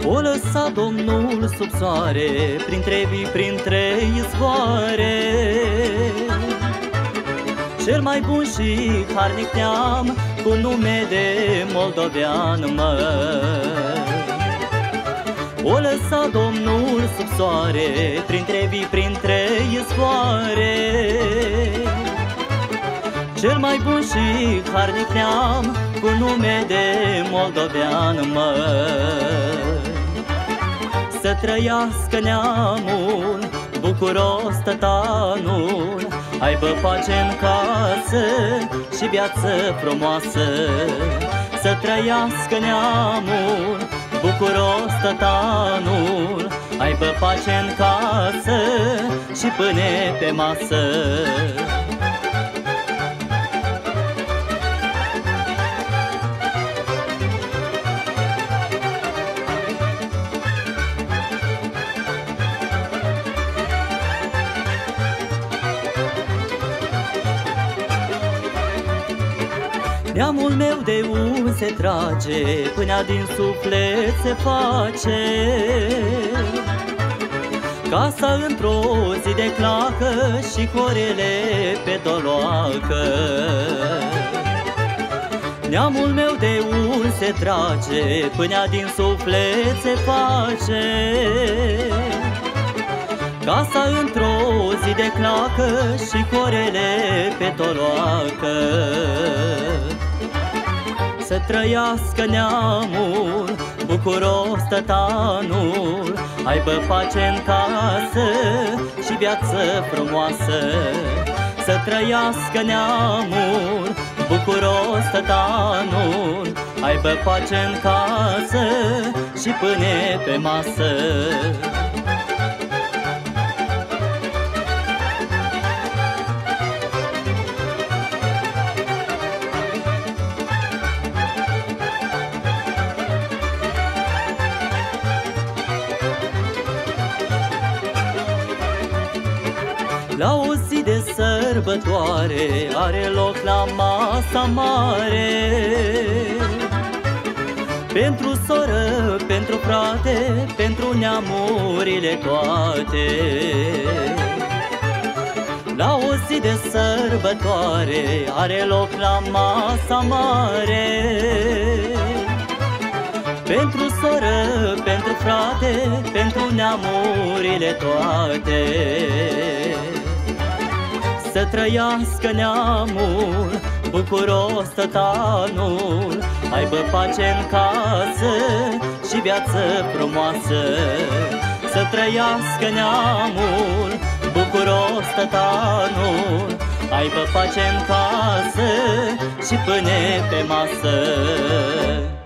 O lăsa Domnul sub soare, printre vii, printre izvoare. Cel mai bun și harnic neam, cu nume de moldovean, o lăsa Domnul sub soare, printre vii, printre izvoare. Cel mai bun și harnic neam, cu nume de moldovean, să trăiască neamul, bucuros tătanul, aibă pace în casă și viață frumoasă. Să trăiască neamul, bucuros tătanul, aibă pace în casă și pâine pe masă. Neamul meu de un se trage, pâinea din suflet se face. Casa într-o zi de clacă și corele pe doloacă. Neamul meu de un se trage, pâinea din suflet se face. Casa într-o zi de clacă și corele pe doloacă. Să trăiască neamul, bucuros tătanul, aibă pace în casă și viață frumoasă. Să trăiască neamul, bucuros tătanul, aibă pace în casă și pâine pe masă. La o zi de sărbătoare are loc la masa mare. Pentru soră, pentru frate, pentru neamurile toate. La o zi de sărbătoare are loc la masa mare. Pentru soră, pentru frate, pentru neamurile toate. Să trăiască neamul, bucuros tătanul, aibă pace în casă și viață frumoasă. Să trăiască neamul, bucuros tătanul, aibă pace în casă și pâine pe masă.